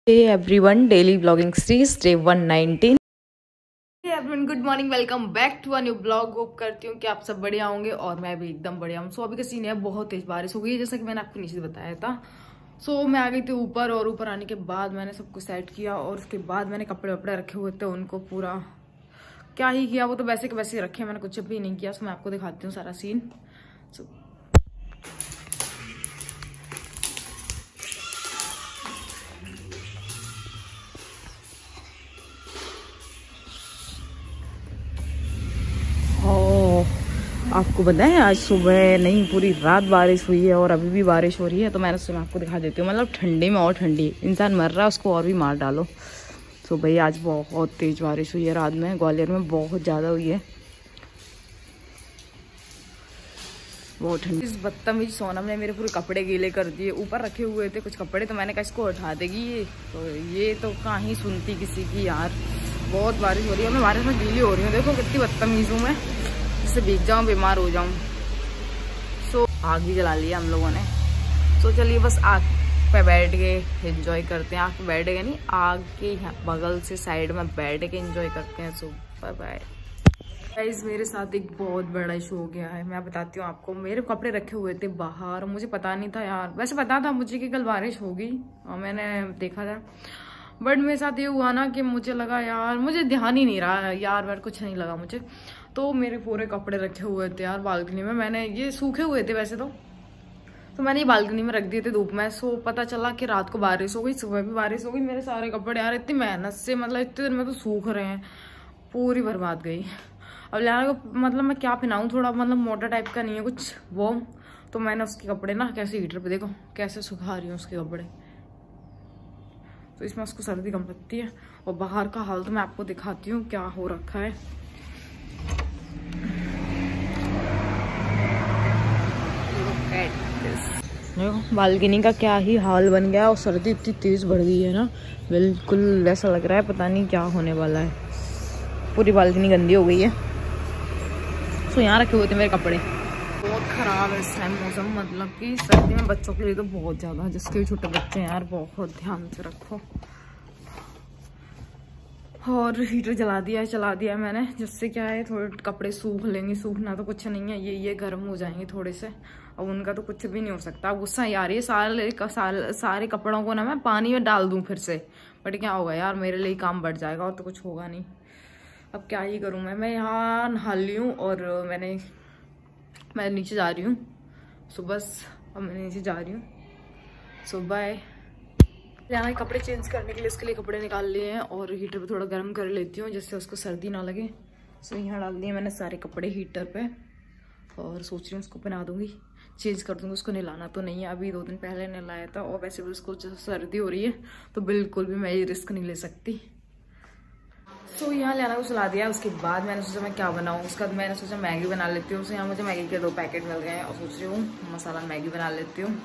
Hey everyone, daily vlogging series day 119। Hey everyone, good morning, welcome back to a new blog. Hope करती हूँ कि आप सब बढ़िया होंगे और मैं भी एकदम बढ़िया हूँ। सो अभी का सीन है, बहुत तेज बारिश हो गई है जैसा कि मैंने आपको नीचे बताया था। सो मैं आ गई थी ऊपर और ऊपर आने के बाद मैंने सब कुछ सेट किया और उसके बाद मैंने कपड़े वपड़े रखे हुए थे, उनको पूरा क्या ही किया, वो तो वैसे के वैसे रखे, मैंने कुछ भी नहीं किया। सो मैं आपको दिखाती हूँ सारा सीन। सो आपको बताएं, आज सुबह नहीं पूरी रात बारिश हुई है और अभी भी बारिश हो रही है। तो मैंने सोचा आपको दिखा देती हूँ, मतलब ठंडी में और ठंडी, इंसान मर रहा है उसको और भी मार डालो। तो भाई आज बहुत तेज बारिश हुई है रात में, ग्वालियर में बहुत ज़्यादा हुई है, बहुत ठंडी। इस बदतमीज सोनम ने मेरे पूरे कपड़े गीले कर दिए, ऊपर रखे हुए थे कुछ कपड़े, तो मैंने कहा इसको उठा देगी ये तो कहाँ सुनती किसी की यार। बहुत बारिश हो रही है, मैं बारिश में गीली हो रही हूँ, देखो कितनी बदतमीज हूँ मैं, जिससे भीग जाऊँ बीमार हो जाऊँ। सो आग भी जला लिया हम लोगों ने। सो चलिए बस आग पे बैठ के एंजॉय करते हैं। आग पे बैठ के नहीं, आग के बगल से साइड में बैठ के एंजॉय करते हैं। सो बाय बाय गाइस, मेरे साथ एक बहुत बड़ा इशू हो गया है, मैं बताती हूँ आपको। मेरे कपड़े रखे हुए थे बाहर, मुझे पता नहीं था यार, वैसे पता था मुझे कि कल बारिश होगी और मैंने देखा था, बट मेरे साथ ये हुआ ना कि मुझे लगा यार, मुझे ध्यान ही नहीं रहा यार, बट कुछ नहीं लगा मुझे। तो मेरे पूरे कपड़े रखे हुए थे यार बालकनी में, मैंने ये सूखे हुए थे वैसे तो मैंने ये बालकनी में रख दिए थे धूप में। सो पता चला कि रात को बारिश हो गई, सुबह भी बारिश हो गई। मेरे सारे कपड़े यार इतनी मेहनत से, मतलब इतने दिन में तो सूख रहे हैं, पूरी बर्बाद गई। अब लियाना को मतलब मैं क्या पहनाऊँ, थोड़ा मतलब मोटा टाइप का नहीं है कुछ वो, तो मैंने उसके कपड़े ना कैसे हीटर पे देखो कैसे सुखा रही हूँ उसके कपड़े, तो इसमें उसको सर्दी कम लगती है। और बाहर का हाल तो मैं आपको दिखाती हूँ क्या हो रखा है। देखो बालकनी का क्या ही हाल बन गया, और सर्दी इतनी तेज बढ़ गई है ना, बिल्कुल ऐसा लग रहा है पता नहीं क्या होने वाला है, पूरी बालकनी गंदी हो गई है। सो यहाँ रखे हुए थे मेरे कपड़े। बहुत खराब है इस टाइम मौसम, मतलब कि सर्दी में बच्चों के लिए तो बहुत ज़्यादा, जिसके भी छोटे बच्चे हैं यार बहुत ध्यान से रखो। और हीटर चला दिया मैंने, जिससे क्या है थोड़े कपड़े सूख लेंगे, सूखना तो कुछ नहीं है, ये गर्म हो जाएंगे थोड़े से, अब उनका तो कुछ भी नहीं हो सकता। गुस्सा ही आ रही है, सारे कपड़ों को ना मैं पानी में डाल दूं फिर से, बट क्या होगा यार, मेरे लिए काम बढ़ जाएगा और तो कुछ होगा नहीं। अब क्या ही करूँ मैं यहाँ नहा ली हूँ और मैं नीचे जा रही हूँ। सो बस अब मैं नीचे जा रही हूँ। So bye. यहाँ कपड़े चेंज करने के लिए उसके लिए कपड़े निकाल लिए हैं और हीटर पे थोड़ा गर्म कर लेती हूँ जिससे उसको सर्दी ना लगे। सो यहाँ डाल दिए मैंने सारे कपड़े हीटर पे और सोच रही हूँ उसको पहना दूँगी, चेंज कर दूँगी। उसको नहलाना तो नहीं है, अभी 2 दिन पहले नहलाया था, और वैसे भी उसको सर्दी हो रही है तो बिल्कुल भी मैं ये रिस्क नहीं ले सकती। सो यहाँ लियाना को सुला दिया, उसके बाद मैंने सोचा मैं क्या बनाऊँ, उसके बाद मैंने सोचा मैगी बना लेती हूँ। यहाँ मुझे मैगी के 2 पैकेट मिल गए हैं और सोच रही हूँ मसाला मैगी बना लेती हूँ।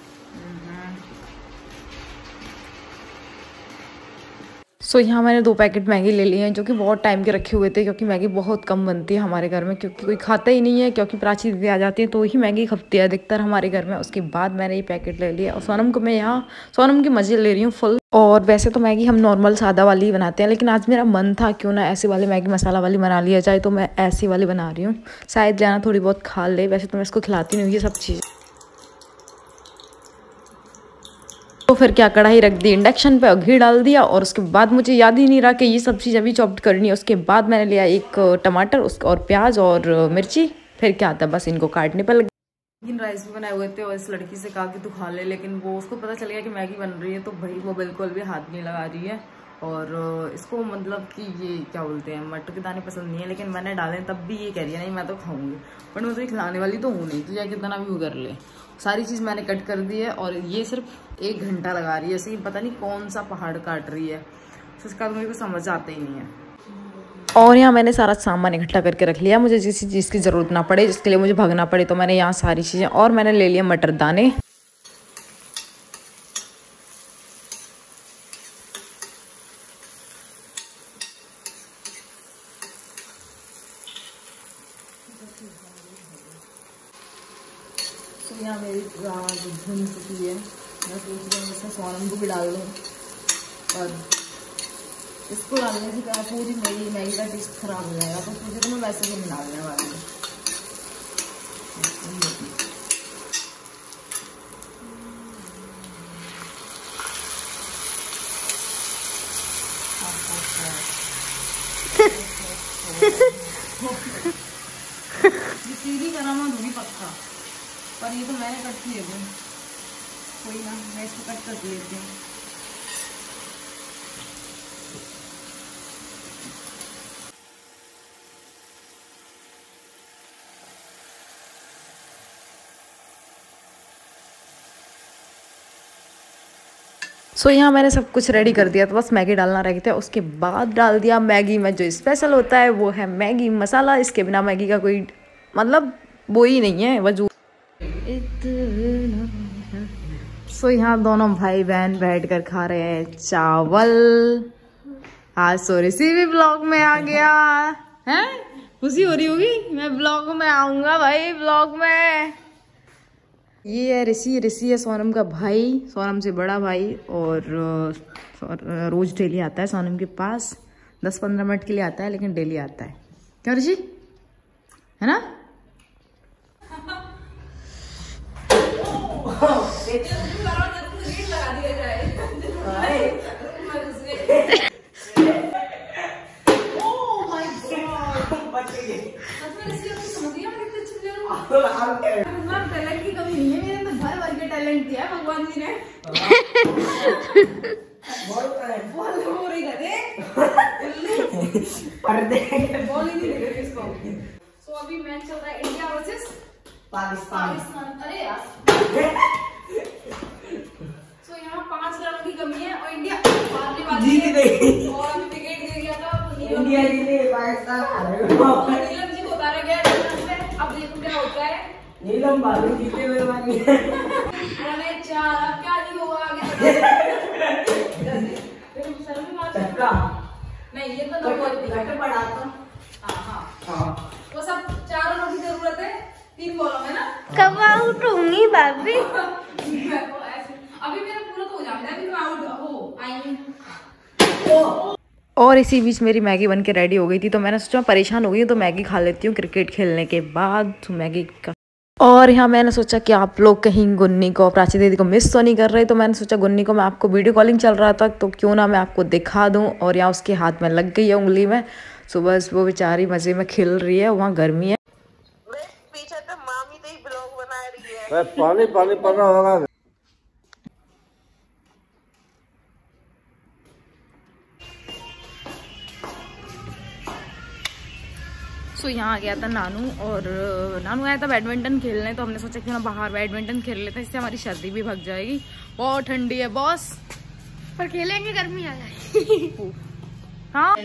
सो यहाँ मैंने 2 पैकेट मैगी ले लिए हैं, जो कि बहुत टाइम के रखे हुए थे, क्योंकि मैगी बहुत कम बनती है हमारे घर में, क्योंकि कोई खाता ही नहीं है, क्योंकि प्राची दीदी आ जाती है तो ही मैगी खपती है अधिकतर हमारे घर में। उसके बाद मैंने ये पैकेट ले लिया और सोनम को मैं यहाँ सोनम के मज़े ले रही हूँ फुल। और वैसे तो मैगी हम नॉर्मल सादा वाली ही बनाते हैं, लेकिन आज मेरा मन था क्यों ना ऐसे वाली मैगी मसाला वाली बना लिया जाए, तो मैं ऐसी वाली बना रही हूँ। शायद जाना थोड़ी बहुत खा ले, वैसे तो मैं इसको खिलाती नहीं हूँ ये सब चीज़। तो फिर क्या, कढ़ाई रख दी इंडक्शन पे और घी डाल दिया, और उसके बाद मुझे याद ही नहीं रहा कि ये सब चीज़ अभी चॉप्ड करनी है। उसके बाद मैंने लिया एक टमाटर और प्याज और मिर्ची, फिर क्या था बस इनको काटने पर लगे। लेकिन राइस भी बनाए हुए थे और इस लड़की से कहा कि तू खा ले, लेकिन वो उसको पता चल गया कि मैगी बन रही है, तो भाई वो बिल्कुल भी हाथ नहीं लगा रही है। और इसको मतलब कि ये क्या बोलते हैं, मटर के दाने पसंद नहीं है, लेकिन मैंने डाले तब भी ये कह रही है नहीं मैं तो खाऊंगी, बट मैं तो ये खिलाने वाली तो हूँ नहीं, तो या कितना भी वो कर ले। सारी चीज़ मैंने कट कर दी है और ये सिर्फ 1 घंटा लगा रही है, ऐसे ही पता नहीं कौन सा पहाड़ काट रही है, तो इसका तो मुझे कुछ समझ आता ही नहीं है। और यहाँ मैंने सारा सामान इकट्ठा करके रख लिया, मुझे जिस चीज़ की ज़रूरत ना पड़े, जिसके लिए मुझे भागना पड़े, तो मैंने यहाँ सारी चीज़ें, और मैंने ले लिया मटर दाने। तो यहाँ मेरी प्याज भुन चुकी है, मैं सोच रही हूँ इसमें सोनम को भी डाल दूँ, और इसको डालने से क्या पूरी मेरी मैगी का टेस्ट खराब हो जाएगा, तो मुझे तो मैं वैसे ही नहीं डालने वाली हूँ। सीधी कराना धोनी पक्का, पर ये तो मैंने कट किए थे, कोई ना मैं इसको कट कर लेती हूँ। सो यहाँ मैंने सब कुछ रेडी कर दिया, तो बस मैगी डालना रह गया था। उसके बाद डाल दिया मैगी में जो स्पेशल होता है, वो है मैगी मसाला। इसके बिना मैगी का कोई मतलब वो ही नहीं है वजूद। सो यहाँ दोनों भाई बहन बैठ कर खा रहे हैं चावल। आज सॉरी सी भी ब्लॉग में आ गया है, खुशी हो रही होगी, मैं ब्लॉग में आऊंगा भाई, ब्लॉग में। ये है ऋषि, ऋषि है सोनम का भाई, सोनम से बड़ा भाई, और रोज डेली आता है सोनम के पास, 10-15 मिनट के लिए आता है, लेकिन डेली आता है। क्यों ऋषि, है ना? टैलेंट की कमी नहीं है मेरे में, भर भर के टैलेंट दिया भगवान जी ने। बोल रही बोल ही नहीं दे रहे इसको। सो अभी मैच चल रहा है इंडिया वर्सेस पाकिस्तान। अरे यार, सो यहाँ 5 रन की कमी है और इंडिया जीत गई, और अभी विकेट गिर गया था, इंडिया जीते, पाकिस्तान हार गया। नीलम जी को उतारा गया, अब देखो क्या होता है। नीलम बालू जीते हुए वाली अरे 4, अब क्या नहीं होगा आगे। नहीं ये तो घट पड़ा था। हाँ वो सब 4 रनों की जरूरत है 3 बॉलों में ना। कब आउट होंगी भाभी? अभी मेरा पूरा तो हो जाएगा, अभी मैं आउट हो आई। और इसी बीच मेरी मैगी बन के रेडी हो गई थी, तो मैंने सोचा परेशान हो गई तो मैगी खा लेती हूँ क्रिकेट खेलने के बाद। तो मैगी का, और यहाँ मैंने सोचा कि आप लोग कहीं गुन्नी को, प्राची दीदी को मिस तो नहीं कर रहे, तो मैंने सोचा गुन्नी को, मैं आपको वीडियो कॉलिंग चल रहा था तो क्यों ना मैं आपको दिखा दूँ। और यहाँ उसके हाथ में लग गई है उंगली में, सुबह वो बेचारी मजे में खेल रही है, वहाँ गर्मी है। पीछे तो मामी तो ही ब्लॉग बना रही है। पानी पानी पड़ रहा होगा। सो यहाँ आ गया था नानू, और नानू आया था बैडमिंटन खेलने, तो हमने सोचा कि ना बाहर बैडमिंटन खेल लेते हैं, इससे हमारी सर्दी भी भग जाएगी। बहुत ठंडी है बॉस, पर खेलेंगे गर्मी आ जाएगी। हाँ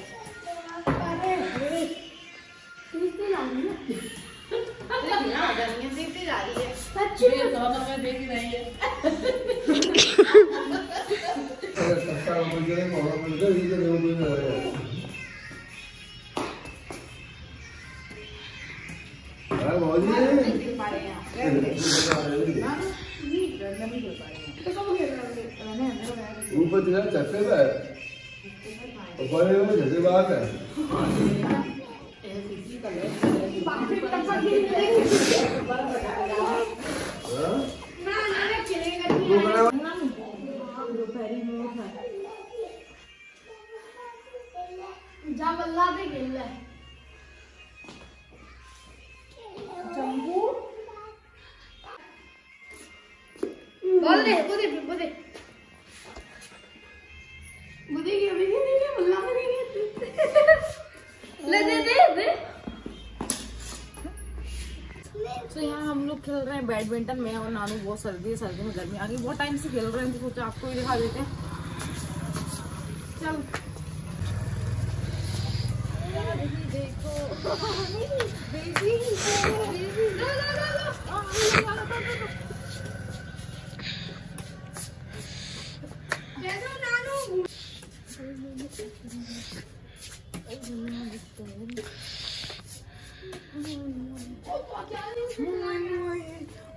ऊपर चलते जैसे बात है। बोल दे तो यहाँ हम लोग खेल रहे हैं बैडमिंटन में, और नानू बहुत सर्दी में गर्मी आ गई, बहुत टाइम से खेल रहे हैं, तो सोचा आपको भी दिखा देते हैं। चल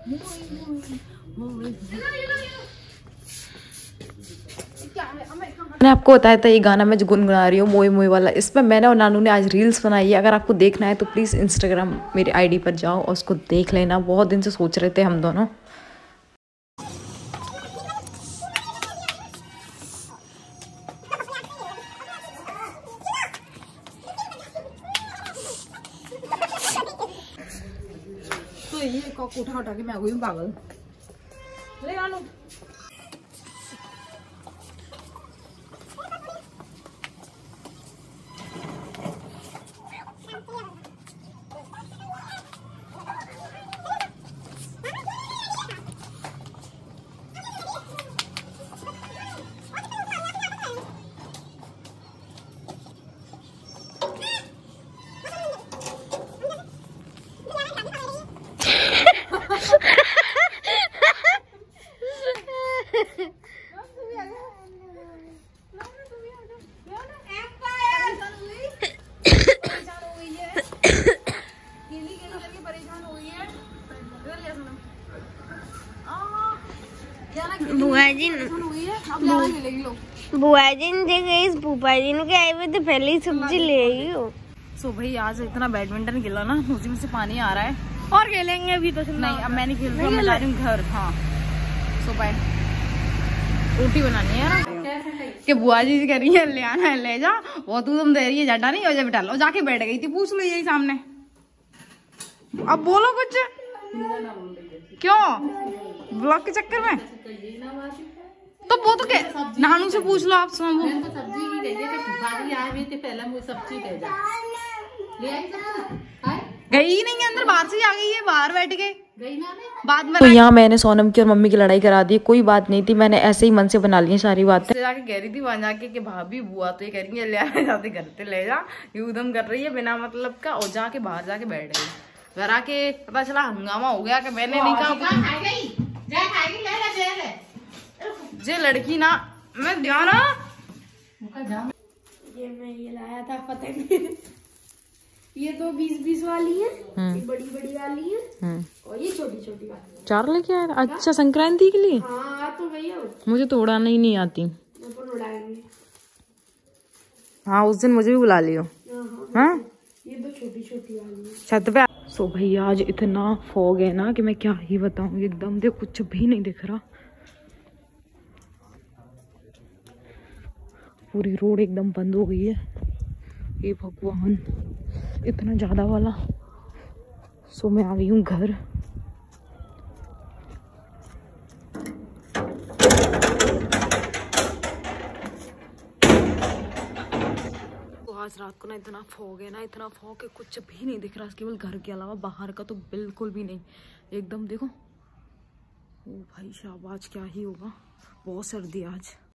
क्या है मैंने आपको बताया था ये गाना मैं जो गुनगुना रही हूँ मोई मोई वाला, इसमें मैंने और नानू ने आज रील्स बनाई है। अगर आपको देखना है तो प्लीज़ इंस्टाग्राम मेरी आईडी पर जाओ और उसको देख लेना। बहुत दिन से सोच रहे थे हम दोनों। तो ये कॉक उठा के मैं हुई हूँ पागल। ले नानू बुआ जी ने फूफा जी ने आए हुए तो पहले ही सब्जी ले आई हो। सो भाई आज इतना बैडमिंटन खेला ना, उसी में से पानी आ रहा है। और खेलेंगे अभी तो नहीं, अब मैं नहीं खेल रही हूँ, मैं जा रही हूँ घर। हाँ सो बाय। रोटी बनानी है ना कि बुआ जी कह रही है ले आना है, ले जा। वो तू तुम दे रही है जाटा नहीं हो जा बेटा। लो जाके बैठ गई थी, पूछ लो यही सामने। अब बोलो कुछ। क्यों ब्लॉग के चक्कर में? तो वो तो क्या नानू से पूछ लो आप। सब्जी गई ही नहीं है अंदर, बाहर से ही आ गई है, बाहर बैठ के बाद में। तो यहाँ मैंने सोनम की और मम्मी की लड़ाई करा दी। कोई बात नहीं थी, मैंने ऐसे ही मन से बना ली सारी बातें। जाके कह रही थी वहां जाके कि भाभी बुआ तो ये कह रही है ले आने जाते करते ले जा, ये उधम कर रही है बिना मतलब का। और जाके बाहर जाके बैठ गई। घर आके पता चला हंगामा हो गया कि मैंने नहीं कहा जे लड़की ना मैं ध्यान। ये लाया था पता नहीं। ये तो 20-20 वाली है, ये बड़ी वाली है और ये छोटी वाली। 4 लेके आया था। अच्छा संक्रांति के लिए। हाँ तो भैया मुझे तो उड़ाना ही नहीं आती। उड़ाएंगे। हाँ उस दिन मुझे भी बुला लियो। हाँ ये तो छोटी वाली है छत पे। सो भाई आज इतना फॉग है ना कि मैं क्या ही बताऊं। एकदम देखो कुछ भी नहीं दिख रहा, पूरी रोड एकदम बंद हो गई है। हे भगवान इतना ज्यादा वाला। सो मैं आ गई हूँ घर। तो आज रात को ना इतना फॉग है ना, इतना फॉग है कुछ भी नहीं दिख रहा, केवल घर के अलावा। बाहर का तो बिल्कुल भी नहीं। एकदम देखो। ओ भाई शाबाश, क्या ही होगा। बहुत सर्दी आज।